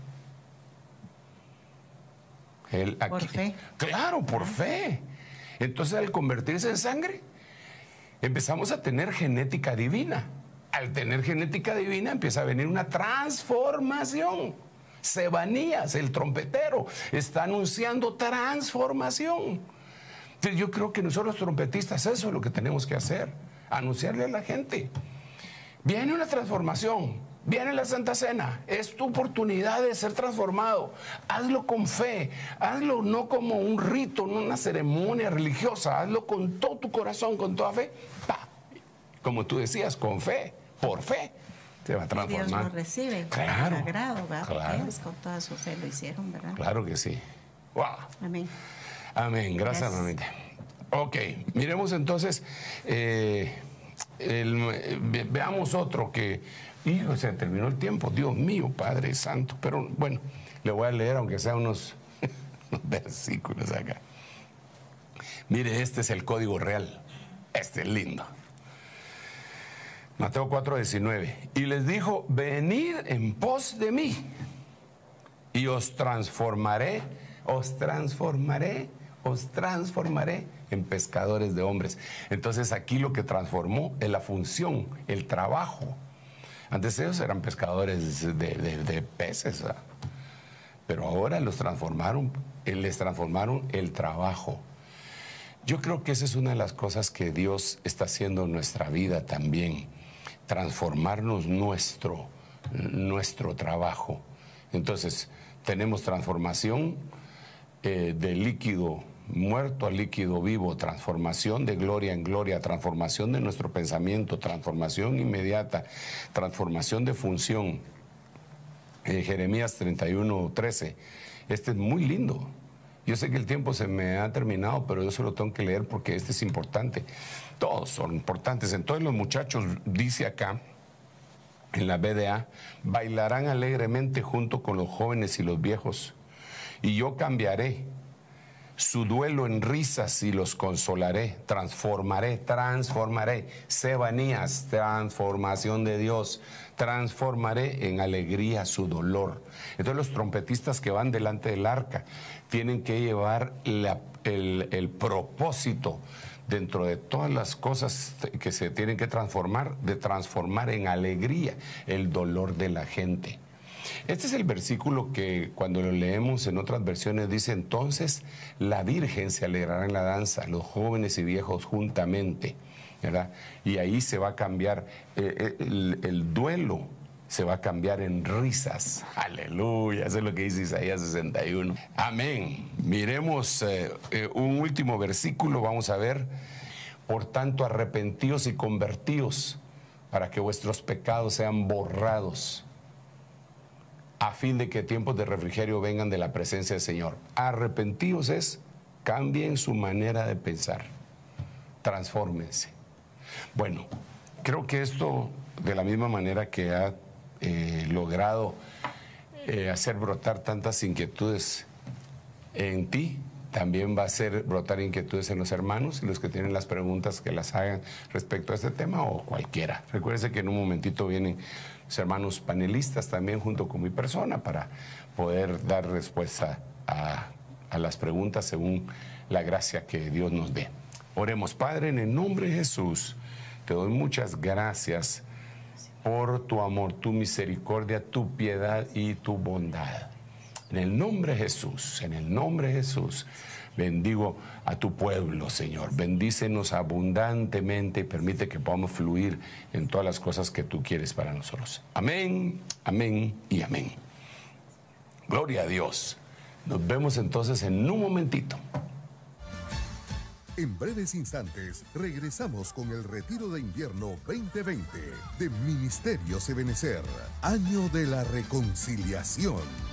Por fe. Claro, por fe. Entonces, al convertirse en sangre, empezamos a tener genética divina. Al tener genética divina empieza a venir una transformación. Sebanías, el trompetero, está anunciando transformación. Entonces yo creo que nosotros los trompetistas eso es lo que tenemos que hacer, anunciarle a la gente. Viene una transformación, viene la Santa Cena, es tu oportunidad de ser transformado. Hazlo con fe, hazlo no como un rito, no una ceremonia religiosa, hazlo con todo tu corazón, con toda fe. ¡Pah! Como tú decías, con fe, por fe, se va a transformar. Dios lo recibe, claro, con agrado, ¿verdad? Claro. Porque con toda su fe lo hicieron, ¿verdad? Claro que sí. ¡Wow! Amén. Amén, gracias, mamita. Ok, miremos entonces, veamos otro que Hijo, se terminó el tiempo. Dios mío, Padre Santo. Pero bueno, le voy a leer aunque sea unos versículos acá. Mire, este es el código real. Este es lindo. Mateo 4:19. Y les dijo, venid en pos de mí y os transformaré en pescadores de hombres. Entonces aquí lo que transformó es la función, el trabajo. Antes ellos eran pescadores de peces, ¿verdad? Pero ahora les transformaron el trabajo. Yo creo que esa es una de las cosas que Dios está haciendo en nuestra vida también, transformarnos nuestro trabajo. Entonces, tenemos transformación de líquido muerto a líquido vivo, transformación de gloria en gloria, transformación de nuestro pensamiento, transformación inmediata, transformación de función. Jeremías 31:13. Este es muy lindo. Yo sé que el tiempo se me ha terminado, pero yo se lo tengo que leer porque este es importante. Todos son importantes. Entonces los muchachos, dice acá, en la BDA, bailarán alegremente junto con los jóvenes y los viejos. Y yo cambiaré su duelo en risas y los consolaré. Transformaré. Sebanías, transformación de Dios. Transformaré en alegría su dolor. Entonces los trompetistas que van delante del arca tienen que llevar el propósito dentro de todas las cosas que se tienen que transformar, de transformar en alegría el dolor de la gente. Este es el versículo que cuando lo leemos en otras versiones dice, entonces la Virgen se alegrará en la danza, los jóvenes y viejos juntamente, ¿verdad? Y ahí se va a cambiar el duelo, se va a cambiar en risas. Aleluya, eso es lo que dice Isaías 61. Amén. Miremos un último versículo, vamos a ver. Por tanto, arrepentíos y convertíos para que vuestros pecados sean borrados, a fin de que tiempos de refrigerio vengan de la presencia del Señor. Arrepentíos es, cambien su manera de pensar, transfórmense. Bueno, creo que esto, de la misma manera que ha logrado hacer brotar tantas inquietudes en ti, también va a hacer brotar inquietudes en los hermanos y los que tienen las preguntas que las hagan respecto a este tema o cualquiera. Recuérdense que en un momentito vienen los hermanos panelistas también junto con mi persona para poder dar respuesta a las preguntas según la gracia que Dios nos dé. Oremos. Padre, en el nombre de Jesús, te doy muchas gracias por tu amor, tu misericordia, tu piedad y tu bondad. En el nombre de Jesús, bendigo a tu pueblo, Señor. Bendícenos abundantemente y permite que podamos fluir en todas las cosas que tú quieres para nosotros. Amén, amén y amén. Gloria a Dios. Nos vemos entonces en un momentito. En breves instantes regresamos con el Retiro de Invierno 2020 de Ministerios Ebenecer, Año de la Reconciliación.